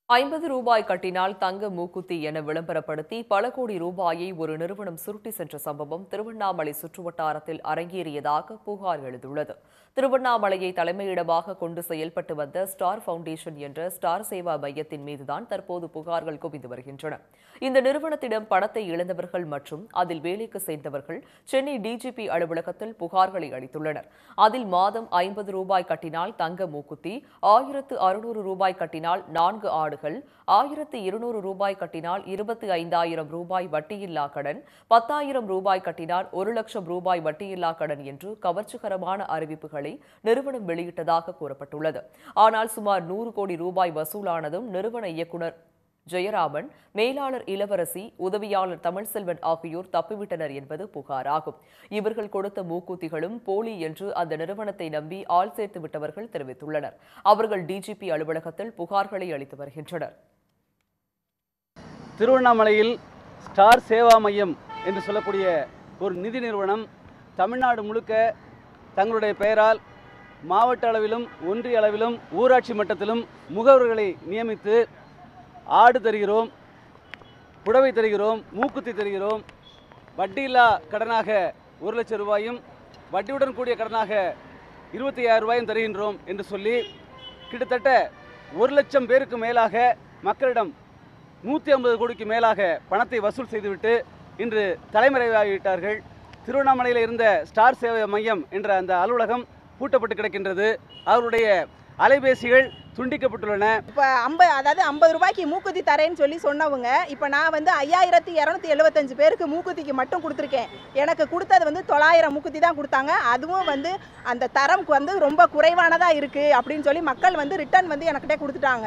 ரூபாய் கட்டினால் தங்க மூக்குத்தி என விளம்பரப்படுத்தி பல கோடி ரூபாயை ஒரு நிறுவனம் சுருட்டி சென்ற சம்பவம் திருவண்ணாமலை சுற்றுவட்டாரத்தில் அரங்கேறியதாக புகார் எழுந்துள்ளது. திருவண்ணாமலையை தலைமையிடமாக கொண்டு செயல்பட்டு வந்த ஸ்டார் பவுண்டேஷன் என்ற ஸ்டார் சேவா மையத்தின் மீதுதான் தற்போது புகார்கள் குவிந்து வருகின்றன. இந்த நிறுவனத்திடம் பணத்தை இழந்தவர்கள் மற்றும் அதில் வேலைக்கு சேர்ந்தவர்கள் சென்னை டிஜிபி அலுவலகத்தில் புகார்களை அளித்துள்ளனர். அதில் மாதம் ரூபாய் கட்டினால் தங்க மூக்குத்தி, ரூபாய் கட்டினால் 4 ஆடுகள், 200 கட்டினால் 25,000 வட்டியில்லா கடன், 10,000 ரூபாய் கட்டினால் 1,00,000 ரூபாய் வட்டியில்லா கடன் என்று கவர்ச்சிகரமான அறிவிப்புகளை நிறுவனம் வெளியிட்டதாக கூறப்பட்டுள்ளது. ஆனால் சுமார் 100 கோடி ரூபாய் வசூலானதும் நிறுவன இயக்குநர் ஜெயராமன், மேலாளர் இளவரசி, உதவியாளர் தமிழ்செல்வன் ஆகியோர் தப்பிவிட்டனர் என்பது புகாராகும். இவர்கள் கொடுத்த மூக்குத்திகளும் போலி என்று அந்த நிறுவனத்தை நம்பி ஆள் சேர்த்து விட்டவர்கள் தெரிவித்துள்ளனர். அவர்கள் டிஜிபி அலுவலகத்தில் புகார்களை அளித்து வருகின்றனர். திருவண்ணாமலையில் ஸ்டார் சேவா மையம் என்று சொல்லக்கூடிய ஒரு நிதி நிறுவனம் தமிழ்நாடு முழுக்க தங்களுடைய பெயரால் மாவட்ட அளவிலும் ஒன்றிய அளவிலும் ஊராட்சி மட்டத்திலும் முகவர்களை நியமித்து ஆடு தருகிறோம், புடவை தருகிறோம், மூக்குத்தி தருகிறோம், வட்டியில்லா கடனாக 1,00,000 ரூபாயும் வட்டியுடன் கூடிய கடனாக 25,000 ரூபாயும் தருகின்றோம் என்று சொல்லி கிட்டத்தட்ட 1,00,000 பேருக்கு மேலாக மக்களிடம் 150 கோடிக்கு மேலாக பணத்தை வசூல் செய்துவிட்டு இன்று தலைமறைவாகிவிட்டார்கள். திருவண்ணாமலையில் இருந்த ஸ்டார் சேவை மையம் என்ற அந்த அலுவலகம் பூட்டப்பட்டு கிடக்கின்றது. அவருடைய அலைபேசிகள் துண்டிக்கப்பட்டுள்ளன. இப்போ 50 ரூபாய்க்கு மூக்குத்தி தரேன்னு சொல்லி சொன்னவங்க இப்போ நான் 5275 பேருக்கு மூக்குத்திக்கு மட்டும் கொடுத்துருக்கேன். எனக்கு கொடுத்தது 900 மூக்குத்தி தான் கொடுத்தாங்க. அதுவும் அந்த தரம் ரொம்ப குறைவானதாக இருக்குது அப்படின்னு சொல்லி மக்கள் ரிட்டர்ன் எனக்கிட்டே கொடுத்துட்டாங்க.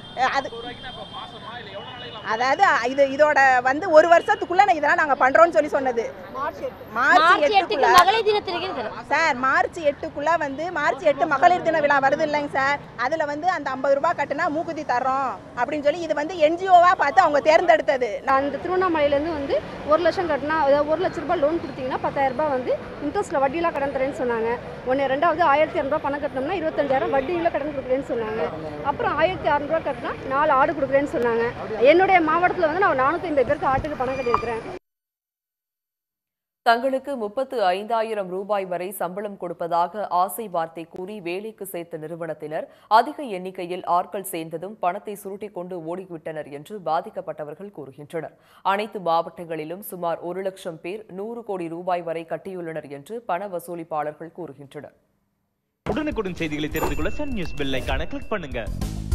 அதாவது இதோட 1 வருஷத்துக்குள்ள இதெல்லாம் நாங்கள் பண்றோம்னு சொல்லி சொன்னது மார்ச் 8 சார். மார்ச் 8க்குள்ள மார்ச் 8 மகளிர் தின விழா வருது இல்லைங்க சார். அதுல அந்த 50 ரூபாய் கட்டினா மூக்குத்தி தர்றோம் அப்படின்னு சொல்லி இது என்ஜிஓவா பார்த்து அவங்க தேர்ந்தெடுத்தது. அந்த திருவண்ணாமலையிலேருந்து 1 லட்சம் கட்டினா, அதாவது 1,00,000 ரூபாய் லோன் கொடுத்தீங்கன்னா 10,000 ரூபாய் இன்ட்ரெஸ்ட்ல வட்டியில கடன் தரேன்னு சொன்னாங்க. ரெண்டாவது 1,200 ரூபாய் பணம் கட்டினோம்னா 25,000 வட்டியில கடன் கொடுக்குறேன்னு சொன்னாங்க. அப்புறம் 1,600 ரூபாய் கட்டினா 4 ஆடு கொடுக்குறேன்னு சொன்னாங்க. என்னுடைய மாவட்டத்தில் நான் 450 பேருக்கு ஆட்டுக்கு பணம் கட்டியிருக்கிறேன். தங்களுக்கு 35,000 ரூபாய் வரை சம்பளம் கொடுப்பதாக ஆசை வார்த்தை கூறி வேலைக்கு சேர்த்த நிறுவனத்தினர் அதிக எண்ணிக்கையில் ஆட்கள் சேர்ந்ததும் பணத்தை சுருட்டிக் கொண்டு ஓடிவிட்டனர் என்று பாதிக்கப்பட்டவர்கள் கூறுகின்றனர். அனைத்து மாவட்டங்களிலும் சுமார் 1,00,000 பேர் 100 கோடி ரூபாய் வரை கட்டியுள்ளனர் என்று பண வசூலிப்பாளர்கள் கூறுகின்றனர். உடனுக்குடன் செய்திகளை தெரிந்து கொள்ள சன் நியூஸ் பெல் ஐகானை கிளிக் பண்ணுங்க.